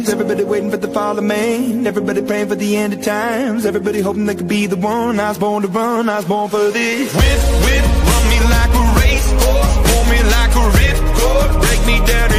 times. Everybody waiting for the fall of man. Everybody praying for the end of times. Everybody hoping they could be the one. I was born to run, I was born for this. Whip, whip, run me like a racehorse, pull me like a ripcord, break me down